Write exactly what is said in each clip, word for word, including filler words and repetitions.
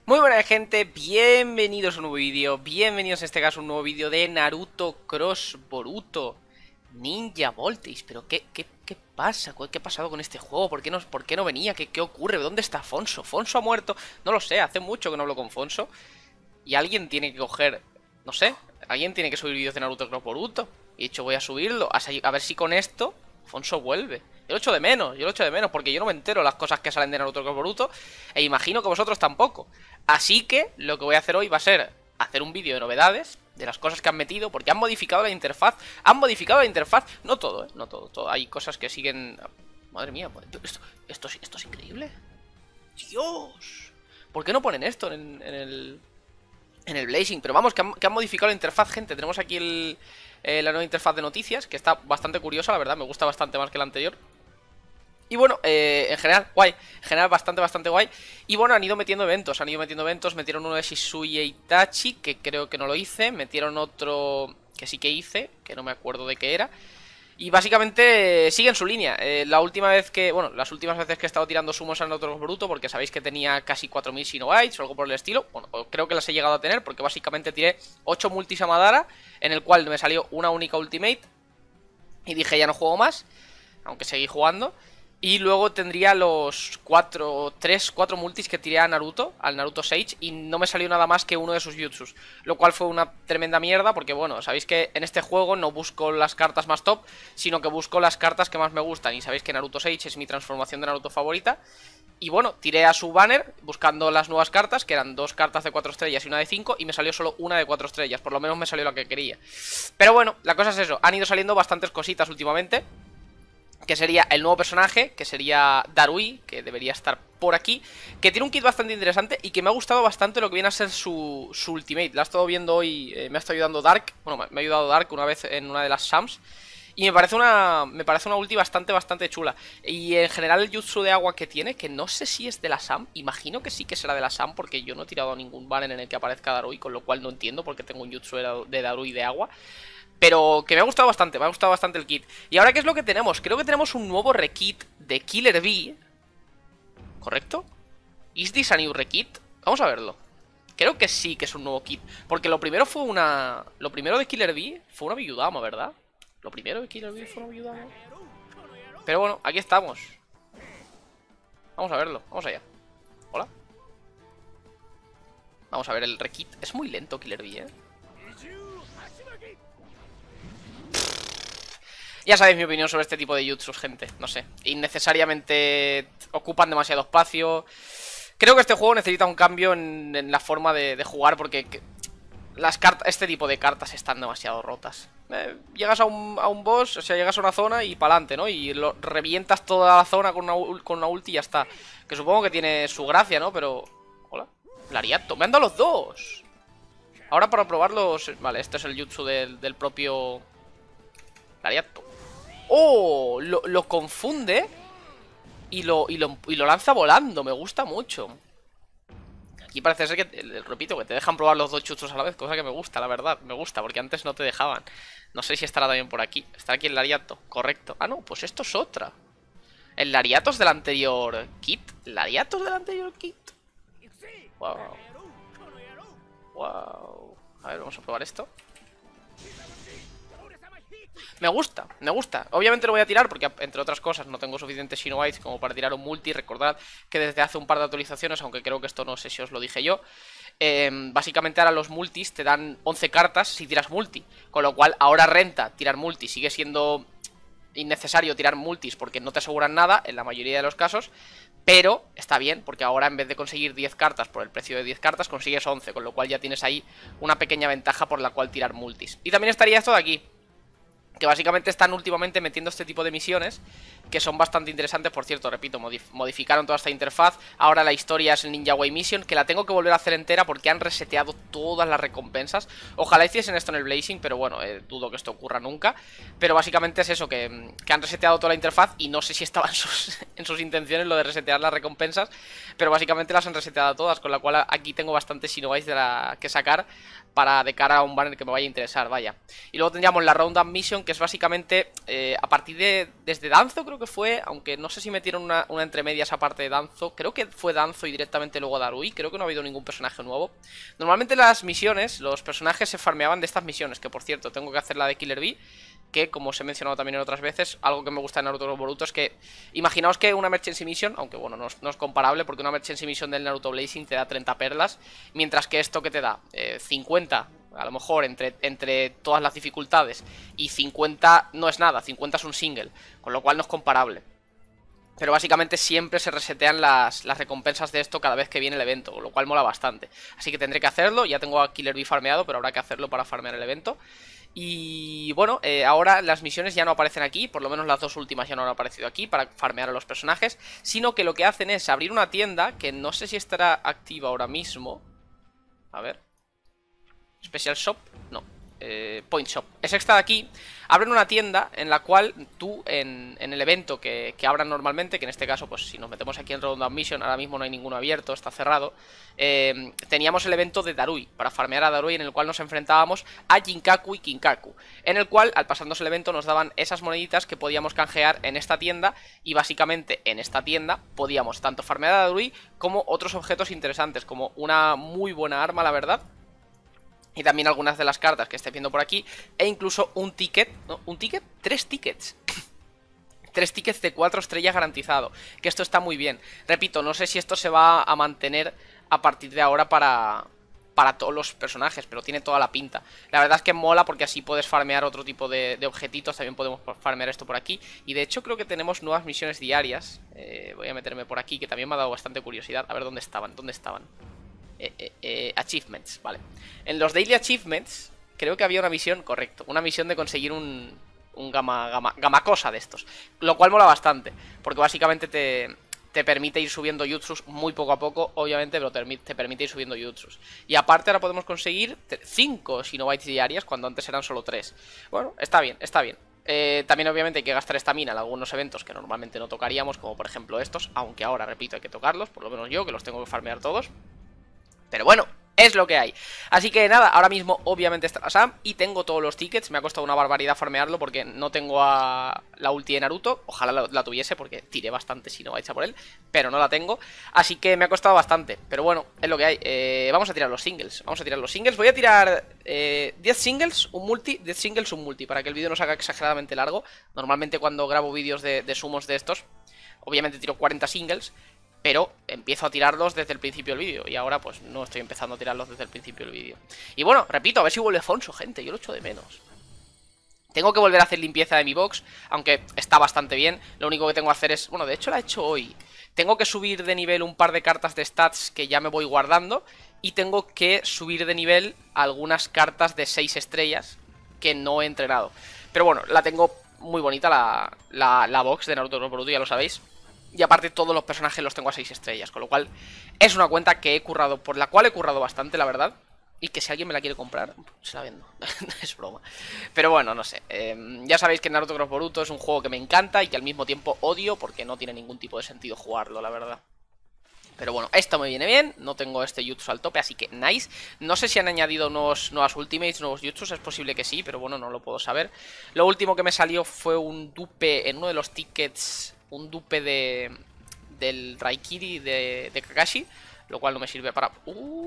Muy buena gente, bienvenidos a un nuevo vídeo, bienvenidos en este caso a un nuevo vídeo de Naruto Cross Boruto Ninja Voltage. Pero ¿qué, qué, qué pasa? ¿Qué ha pasado con este juego? ¿Por qué no, por qué no venía? ¿Qué, ¿Qué ocurre? ¿Dónde está Fonso? ¿Fonso ha muerto? No lo sé, hace mucho que no hablo con Fonso. Y alguien tiene que coger, no sé, alguien tiene que subir vídeos de Naruto Cross Boruto. Y de hecho voy a subirlo, a, a ver si con esto Fonso vuelve. Yo lo echo de menos, yo lo echo de menos porque yo no me entero las cosas que salen de Naruto Cross Boruto. E imagino que vosotros tampoco. Así que lo que voy a hacer hoy va a ser hacer un vídeo de novedades, de las cosas que han metido, porque han modificado la interfaz. Han modificado la interfaz, no todo, ¿eh? No todo, todo. Hay cosas que siguen... Madre mía, esto, esto, esto es increíble. Dios, ¿por qué no ponen esto en, en el... En el Blazing? Pero vamos, que han, que han modificado la interfaz, gente. Tenemos aquí el, eh, la nueva interfaz de noticias, que está bastante curiosa, la verdad. Me gusta bastante más que la anterior. Y bueno, eh, en general, guay. En general, bastante, bastante guay. Y bueno, han ido metiendo eventos. Han ido metiendo eventos. Metieron uno de Shisui e Itachi, que creo que no lo hice. Metieron otro que sí que hice, que no me acuerdo de qué era. Y básicamente eh, siguen su línea. eh, La última vez que... Bueno, las últimas veces que he estado tirando sumos en otro Boruto, porque sabéis que tenía casi cuatro mil Shinobites o algo por el estilo. Bueno, creo que las he llegado a tener, porque básicamente tiré ocho multis a Madara, en el cual me salió una única ultimate. Y dije, ya no juego más, aunque seguí jugando. Y luego tendría los cuatro, tres, cuatro multis que tiré a Naruto, al Naruto Sage, y no me salió nada más que uno de sus jutsus. Lo cual fue una tremenda mierda, porque bueno, sabéis que en este juego no busco las cartas más top, sino que busco las cartas que más me gustan. Y sabéis que Naruto Sage es mi transformación de Naruto favorita. Y bueno, tiré a su banner buscando las nuevas cartas, que eran dos cartas de cuatro estrellas y una de cinco, y me salió solo una de cuatro estrellas. Por lo menos me salió la que quería. Pero bueno, la cosa es eso, han ido saliendo bastantes cositas últimamente, que sería el nuevo personaje, que sería Darui, que debería estar por aquí, que tiene un kit bastante interesante y que me ha gustado bastante lo que viene a ser su, su ultimate. La he estado viendo hoy, eh, me ha estado ayudando Dark, bueno, me ha ayudado Dark una vez en una de las Shams, y me parece una me parece una ulti bastante, bastante chula. Y en general el jutsu de agua que tiene, que no sé si es de la Sham, imagino que sí que será de la Sham, porque yo no he tirado ningún banner en el que aparezca Darui, con lo cual no entiendo por qué tengo un jutsu de Darui de agua. Pero que me ha gustado bastante, me ha gustado bastante el kit. Y ahora, ¿qué es lo que tenemos? Creo que tenemos un nuevo rekit de Killer Bee, ¿correcto? ¿Is this a new rekit? Vamos a verlo. Creo que sí que es un nuevo kit, porque lo primero fue una... Lo primero de Killer Bee fue una Biyudama, ¿verdad? Lo primero de Killer Bee fue una Biyudama. Pero bueno, aquí estamos. Vamos a verlo, vamos allá. Hola. Vamos a ver el rekit. Es muy lento Killer Bee, ¿eh? Ya sabéis mi opinión sobre este tipo de jutsus, gente. No sé, innecesariamente ocupan demasiado espacio. Creo que este juego necesita un cambio en, en la forma de, de jugar, porque que, las cartas, este tipo de cartas están demasiado rotas. eh, Llegas a un, a un boss, o sea, llegas a una zona y para adelante, ¿no? Y lo, revientas toda la zona con una, con una ulti y ya está. Que supongo que tiene su gracia, ¿no? Pero... Hola, Lariato, me han dado los dos. Ahora para probarlos... Vale, este es el jutsu del, del propio Lariato. ¡Oh! Lo, lo confunde y lo, y, lo, y lo lanza volando. Me gusta mucho. Aquí parece ser que, repito, que te dejan probar los dos chuchos a la vez, cosa que me gusta, la verdad. Me gusta, porque antes no te dejaban. No sé si estará también por aquí. Está aquí el Lariato, correcto. Ah, no, pues esto es otra. El Lariato es del anterior kit. ¿Lariato es del anterior kit? Wow. Wow. A ver, vamos a probar esto. Me gusta, me gusta. Obviamente lo voy a tirar porque, entre otras cosas, no tengo suficientes Shinobites como para tirar un multi. Recordad que desde hace un par de actualizaciones, aunque creo que esto no sé si os lo dije yo, eh, básicamente ahora los multis te dan once cartas si tiras multi. Con lo cual ahora renta tirar multi. Sigue siendo innecesario tirar multis porque no te aseguran nada en la mayoría de los casos, pero está bien porque ahora en vez de conseguir diez cartas por el precio de diez cartas, consigues once. Con lo cual ya tienes ahí una pequeña ventaja por la cual tirar multis. Y también estaría esto de aquí, que básicamente están últimamente metiendo este tipo de misiones que son bastante interesantes. Por cierto, repito, modif modificaron toda esta interfaz. Ahora la historia es el Ninja Way Mission, que la tengo que volver a hacer entera porque han reseteado todas las recompensas. Ojalá hiciesen esto en el Blazing, pero bueno, eh, dudo que esto ocurra nunca. Pero básicamente es eso, que, que han reseteado toda la interfaz. Y no sé si estaba en sus, en sus intenciones lo de resetear las recompensas, pero básicamente las han reseteado todas. Con la cual aquí tengo bastantes Shinobites de la que sacar para de cara a un banner que me vaya a interesar, vaya. Y luego tendríamos la Roundup Mission, que es básicamente eh, a partir de... Desde Danzo creo que fue, aunque no sé si metieron una, una entre medias aparte de Danzo. Creo que fue Danzo y directamente luego Darui. Creo que no ha habido ningún personaje nuevo. Normalmente las misiones, los personajes se farmeaban de estas misiones, que por cierto, tengo que hacer la de Killer Bee, que como os he mencionado también en otras veces, algo que me gusta de Naruto Cross Boruto es que, imaginaos que una Emergency Mission, aunque bueno, no es, no es comparable, porque una Emergency Mission del Naruto Blazing te da treinta perlas, mientras que esto que te da eh, cincuenta, a lo mejor entre, entre todas las dificultades, y cincuenta no es nada, cincuenta es un single, con lo cual no es comparable. Pero básicamente siempre se resetean las, las recompensas de esto cada vez que viene el evento, con lo cual mola bastante. Así que tendré que hacerlo, ya tengo a Killer Bee farmeado, pero habrá que hacerlo para farmear el evento. Y bueno, eh, ahora las misiones ya no aparecen aquí, por lo menos las dos últimas ya no han aparecido aquí para farmear a los personajes, sino que lo que hacen es abrir una tienda, que no sé si estará activa ahora mismo. A ver. Special Shop, no. Eh, Point Shop. Es esta de aquí. Abren una tienda en la cual tú, en, en el evento que, que abran normalmente, que en este caso, pues si nos metemos aquí en Round Mission, ahora mismo no hay ninguno abierto, está cerrado. eh, Teníamos el evento de Darui, para farmear a Darui, en el cual nos enfrentábamos a Jinkaku y Kinkaku, en el cual, al pasarnos el evento, nos daban esas moneditas que podíamos canjear en esta tienda. Y básicamente, en esta tienda, podíamos tanto farmear a Darui como otros objetos interesantes, como una muy buena arma, la verdad, y también algunas de las cartas que esté viendo por aquí, e incluso un ticket, ¿no? ¿Un ticket? Tres tickets. Tres tickets de cuatro estrellas garantizado, que esto está muy bien. Repito, no sé si esto se va a mantener a partir de ahora para, para todos los personajes, pero tiene toda la pinta. La verdad es que mola porque así puedes farmear otro tipo de, de objetitos, también podemos farmear esto por aquí. Y de hecho creo que tenemos nuevas misiones diarias. eh, Voy a meterme por aquí, que también me ha dado bastante curiosidad. A ver dónde estaban, dónde estaban. Eh, eh, eh, achievements, vale. En los Daily Achievements creo que había una misión, correcto, una misión de conseguir un, un gamma, gamma, gamma cosa de estos, lo cual mola bastante, porque básicamente te, te permite ir subiendo jutsus muy poco a poco, obviamente, pero te, te permite ir subiendo jutsus. Y aparte ahora podemos conseguir cinco Shinobites diarias, cuando antes eran solo tres. Bueno, está bien, está bien. Eh, también obviamente hay que gastar estamina en algunos eventos que normalmente no tocaríamos, como por ejemplo estos, aunque ahora, repito, hay que tocarlos, por lo menos yo, que los tengo que farmear todos. Pero bueno, es lo que hay. Así que nada, ahora mismo obviamente está la Sam y tengo todos los tickets. Me ha costado una barbaridad farmearlo porque no tengo a la ulti de Naruto. Ojalá la, la tuviese porque tiré bastante si no vais a por él, pero no la tengo. Así que me ha costado bastante, pero bueno, es lo que hay. eh, Vamos a tirar los singles, vamos a tirar los singles. Voy a tirar eh, diez singles, un multi, diez singles, un multi, para que el vídeo no se haga exageradamente largo. Normalmente cuando grabo vídeos de, de sumos de estos, obviamente tiro cuarenta singles, pero empiezo a tirarlos desde el principio del vídeo. Y ahora pues no estoy empezando a tirarlos desde el principio del vídeo. Y bueno, repito, a ver si vuelve Fonso, gente. Yo lo echo de menos. Tengo que volver a hacer limpieza de mi box, aunque está bastante bien. Lo único que tengo que hacer es... Bueno, de hecho la he hecho hoy. Tengo que subir de nivel un par de cartas de stats que ya me voy guardando. Y tengo que subir de nivel algunas cartas de seis estrellas que no he entrenado. Pero bueno, la tengo muy bonita la, la, la box de Naruto Cross Boruto, ya lo sabéis. Y aparte todos los personajes los tengo a seis estrellas, con lo cual es una cuenta que he currado, por la cual he currado bastante, la verdad. Y que si alguien me la quiere comprar, se la vendo. Es broma. Pero bueno, no sé. Eh, ya sabéis que Naruto Cross Boruto es un juego que me encanta y que al mismo tiempo odio porque no tiene ningún tipo de sentido jugarlo, la verdad. Pero bueno, esto me viene bien, no tengo este jutsu al tope, así que nice. No sé si han añadido nuevos, nuevas ultimates, nuevos jutsus, es posible que sí, pero bueno, no lo puedo saber. Lo último que me salió fue un dupe en uno de los tickets, un dupe de del Raikiri de, de Kakashi, lo cual no me sirve para...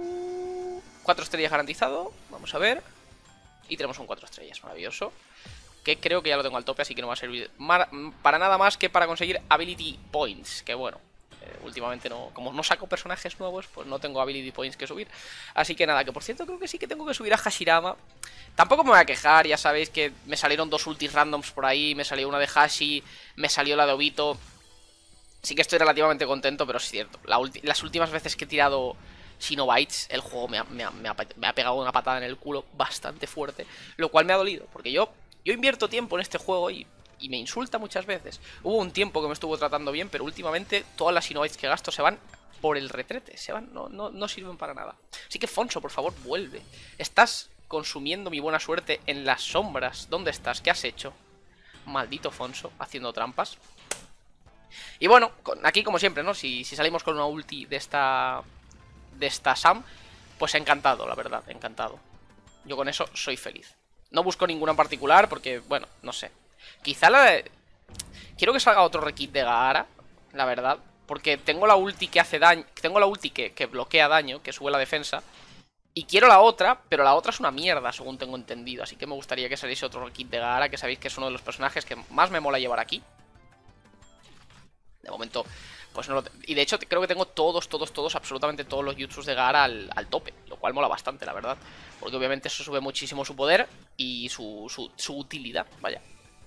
Uh, cuatro estrellas garantizado, vamos a ver. Y tenemos un cuatro estrellas, maravilloso. Que creo que ya lo tengo al tope, así que no va a servir para nada más que para conseguir Ability Points, que bueno... Eh, últimamente no, como no saco personajes nuevos, pues no tengo ability points que subir. Así que nada, que por cierto creo que sí que tengo que subir a Hashirama. Tampoco me voy a quejar, ya sabéis que me salieron dos ultis randoms por ahí. Me salió una de Hashi, me salió la de Obito. Sí que estoy relativamente contento, pero es cierto, la ulti las últimas veces que he tirado Shinobites, el juego me ha, me, ha, me, ha, me ha pegado una patada en el culo bastante fuerte, lo cual me ha dolido, porque yo, yo invierto tiempo en este juego y... Y me insulta muchas veces. Hubo un tiempo que me estuvo tratando bien, pero últimamente todas las Shinobites que gasto se van por el retrete. Se van, no, no, no sirven para nada. Así que Fonso, por favor, vuelve. Estás consumiendo mi buena suerte en las sombras. ¿Dónde estás? ¿Qué has hecho? Maldito Fonso, haciendo trampas. Y bueno, con, aquí como siempre, ¿no? Si, si salimos con una ulti de esta... De esta Sam, pues encantado, la verdad, encantado. Yo con eso soy feliz. No busco ninguna en particular porque, bueno, no sé. Quizá la de... Quiero que salga otro rekit de Gaara, la verdad. Porque tengo la ulti que hace daño. Tengo la ulti que, que bloquea daño, que sube la defensa. Y quiero la otra, pero la otra es una mierda, según tengo entendido. Así que me gustaría que saliese otro rekit de Gaara, que sabéis que es uno de los personajes que más me mola llevar aquí. De momento, pues no lo... Y de hecho creo que tengo todos, todos, todos, absolutamente todos los jutsus de Gaara al, al tope. Lo cual mola bastante, la verdad. Porque obviamente eso sube muchísimo su poder y su, su, su utilidad, vaya.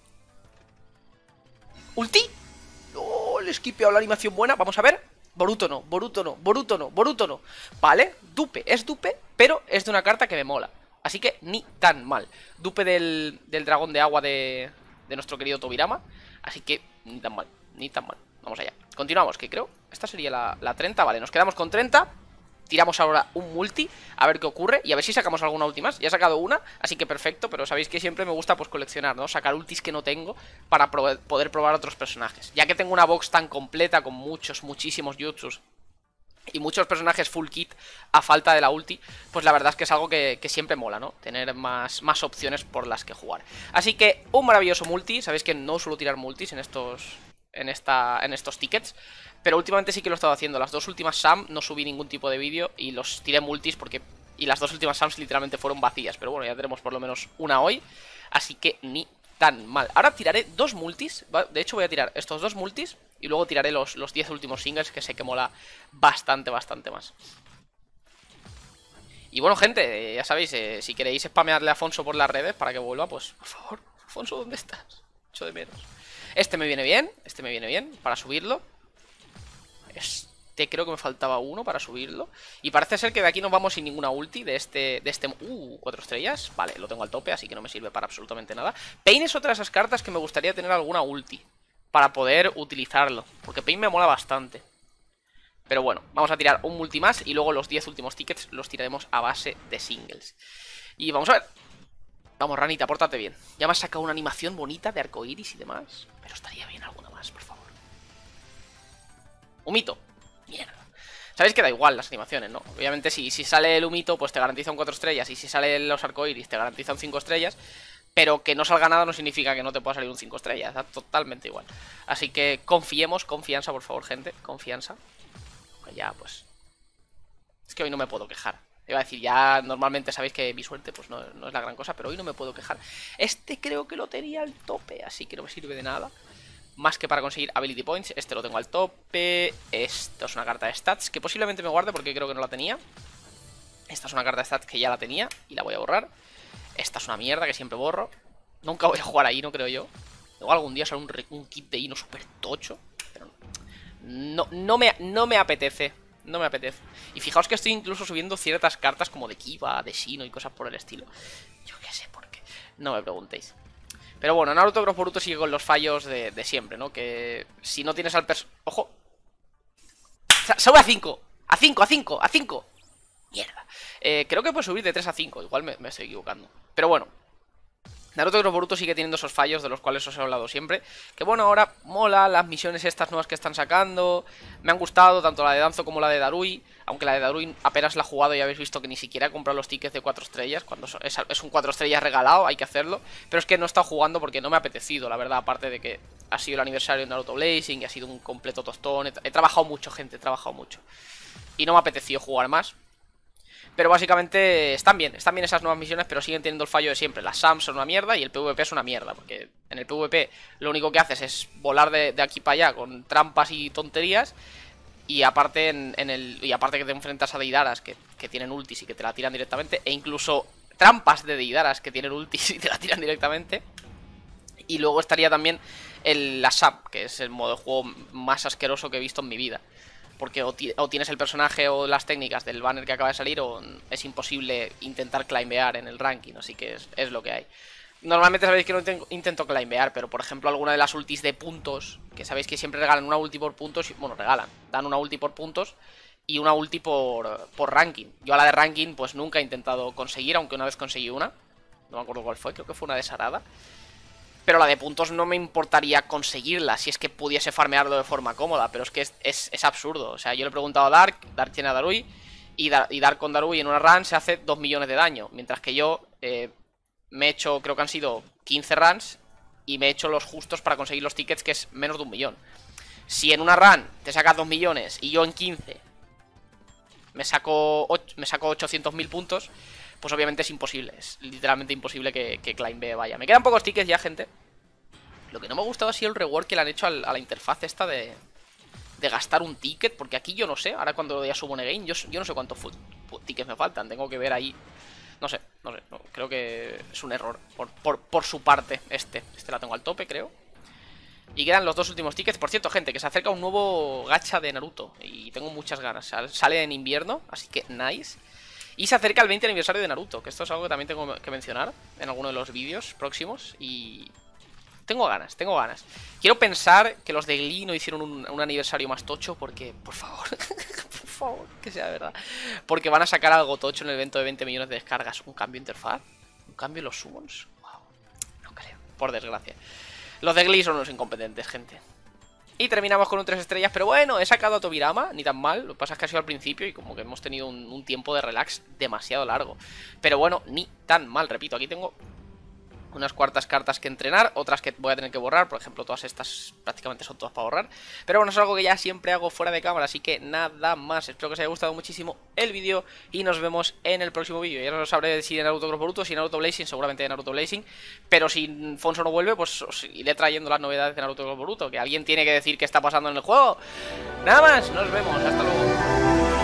¿Ulti? ¡Oh! Le he skipeado la animación buena, vamos a ver. Boruto no, Boruto no, Boruto no, Boruto no. Vale, dupe, es dupe, pero es de una carta que me mola. Así que ni tan mal. Dupe del, del dragón de agua de, de nuestro querido Tobirama. Así que ni tan mal, ni tan mal. Vamos allá. Continuamos, que creo, esta sería la, la treinta. Vale, nos quedamos con treinta. Tiramos ahora un multi, a ver qué ocurre. Y a ver si sacamos alguna ulti más. Ya he sacado una, así que perfecto. Pero sabéis que siempre me gusta pues coleccionar, ¿no? Sacar ultis que no tengo para pro poder probar otros personajes. Ya que tengo una box tan completa con muchos, muchísimos jutsus y muchos personajes full kit a falta de la ulti, pues la verdad es que es algo que, que siempre mola, ¿no? Tener más, más opciones por las que jugar. Así que un maravilloso multi. Sabéis que no suelo tirar multis en estos... En, esta, en estos tickets, pero últimamente sí que lo he estado haciendo. Las dos últimas S A M no subí ningún tipo de vídeo y los tiré multis porque... Y las dos últimas S A Ms literalmente fueron vacías, pero bueno, ya tenemos por lo menos una hoy, así que ni tan mal. Ahora tiraré dos multis, de hecho voy a tirar estos dos multis y luego tiraré los, los diez últimos singles, que sé que mola bastante, bastante más. Y bueno, gente, ya sabéis, eh, si queréis spamearle a Afonso por las redes para que vuelva, pues por favor, Afonso, ¿dónde estás? Echo de menos. Este me viene bien, este me viene bien para subirlo. Este creo que me faltaba uno para subirlo. Y parece ser que de aquí nos vamos sin ninguna ulti de este... De este uh, cuatro estrellas. Vale, lo tengo al tope, así que no me sirve para absolutamente nada. Pain es otra de esas cartas que me gustaría tener alguna ulti para poder utilizarlo, porque Pain me mola bastante. Pero bueno, vamos a tirar un multi más y luego los diez últimos tickets los tiraremos a base de singles. Y vamos a ver. Vamos, ranita, pórtate bien. Ya me has sacado una animación bonita de arcoiris y demás, pero estaría bien alguna más, por favor. Humito. Mierda. Sabéis que da igual las animaciones, ¿no? Obviamente si, si sale el humito, pues te garantiza un cuatro estrellas. Y si salen los arcoiris, te garantizan cinco estrellas. Pero que no salga nada no significa que no te pueda salir un cinco estrellas. Da totalmente igual. Así que confiemos, confianza, por favor, gente. Confianza. Pues ya, pues... Es que hoy no me puedo quejar. Iba a decir, ya normalmente sabéis que mi suerte pues no, no es la gran cosa, pero hoy no me puedo quejar. Este creo que lo tenía al tope, así que no me sirve de nada. Más que para conseguir ability points. Este lo tengo al tope. Esto es una carta de stats que posiblemente me guarde porque creo que no la tenía. Esta es una carta de stats que ya la tenía y la voy a borrar. Esta es una mierda que siempre borro. Nunca voy a jugar ahí, no creo yo. Luego algún día sale un, un kit de hino súper tocho, pero no, no, me, no me apetece. No me apetece. Y fijaos que estoy incluso subiendo ciertas cartas como de Kiba, de Shino y cosas por el estilo. Yo qué sé por qué. No me preguntéis. Pero bueno, Naruto Cross Boruto sigue con los fallos de, de siempre, ¿no? Que si no tienes al perso... ¡Ojo! ¡Sube a cinco! ¡A cinco! ¡A cinco! ¡A cinco! ¡Mierda! Eh, creo que puedo subir de tres a cinco. Igual me, me estoy equivocando. Pero bueno. Naruto Cross Boruto sigue teniendo esos fallos de los cuales os he hablado siempre. Que bueno, ahora mola las misiones estas nuevas que están sacando. Me han gustado tanto la de Danzo como la de Darui. Aunque la de Darui apenas la he jugado y habéis visto que ni siquiera he comprado los tickets de cuatro estrellas. Cuando es, es un cuatro estrellas regalado, hay que hacerlo. Pero es que no he estado jugando porque no me ha apetecido, la verdad. Aparte de que ha sido el aniversario de Naruto Blazing y ha sido un completo tostón. He, he trabajado mucho, gente, he trabajado mucho. Y no me ha apetecido jugar más. Pero básicamente están bien, están bien esas nuevas misiones, pero siguen teniendo el fallo de siempre. Las S A M son una mierda y el PvP es una mierda, porque en el PvP lo único que haces es volar de, de aquí para allá con trampas y tonterías. Y aparte en, en el y aparte que te enfrentas a Deidaras que, que tienen ultis y que te la tiran directamente. E incluso trampas de Deidaras que tienen ultis y te la tiran directamente. Y luego estaría también el, la S A M, que es el modo de juego más asqueroso que he visto en mi vida. Porque o, o tienes el personaje o las técnicas del banner que acaba de salir, o es imposible intentar climbear en el ranking, así que es, es lo que hay. Normalmente sabéis que no intento climbear, pero por ejemplo alguna de las ultis de puntos, que sabéis que siempre regalan una ulti por puntos, bueno, regalan, dan una ulti por puntos y una ulti por, por ranking. Yo a la de ranking pues nunca he intentado conseguir, aunque una vez conseguí una, no me acuerdo cuál fue, creo que fue una de Sarada. Pero la de puntos no me importaría conseguirla si es que pudiese farmearlo de forma cómoda. Pero es que es, es, es absurdo. O sea, yo le he preguntado a Dark, Dark tiene a Darui, y, Dar, y Dark con Darui en una run se hace dos millones de daño. Mientras que yo, eh, me he hecho, creo que han sido quince runs y me he hecho los justos para conseguir los tickets, que es menos de un millón. Si en una run te sacas dos millones y yo en quince me saco, me saco ochocientos mil puntos, pues obviamente es imposible. Es literalmente imposible que, que Climb vaya. Me quedan pocos tickets ya, gente. Lo que no me ha gustado ha sido el reward que le han hecho al, a la interfaz esta de, de gastar un ticket. Porque aquí yo no sé, ahora cuando ya subo en game, yo, yo no sé cuántos tickets me faltan. Tengo que ver ahí. No sé, no sé, no, creo que es un error por, por, por su parte este. Este la tengo al tope, creo. Y quedan los dos últimos tickets. Por cierto, gente, que se acerca un nuevo gacha de Naruto y tengo muchas ganas. Sale en invierno, así que nice. Y se acerca el veinte aniversario de Naruto, que esto es algo que también tengo que mencionar en alguno de los vídeos próximos. Y tengo ganas, tengo ganas. Quiero pensar que los de Glee no hicieron un, un aniversario más tocho, porque, por favor, por favor, que sea verdad. Porque van a sacar algo tocho en el evento de veinte millones de descargas. ¿Un cambio de interfaz? ¿Un cambio en los summons? Wow, no creo, por desgracia. Los de Glee son unos incompetentes, gente. Y terminamos con un tres estrellas, pero bueno, he sacado a Tobirama, ni tan mal. Lo que pasa es que ha sido al principio y como que hemos tenido un, un tiempo de relax demasiado largo. Pero bueno, ni tan mal, repito, aquí tengo unas cuantas cartas que entrenar, otras que voy a tener que borrar. Por ejemplo, todas estas prácticamente son todas para borrar. Pero bueno, es algo que ya siempre hago fuera de cámara, así que nada más. Espero que os haya gustado muchísimo el vídeo y nos vemos en el próximo vídeo. Ya no sabré si de Naruto Cross Boruto, si Naruto Blazing, seguramente de Naruto Blazing. Pero si Fonso no vuelve, pues os iré trayendo las novedades de Naruto Cross Boruto, que alguien tiene que decir qué está pasando en el juego. Nada más, nos vemos, hasta luego.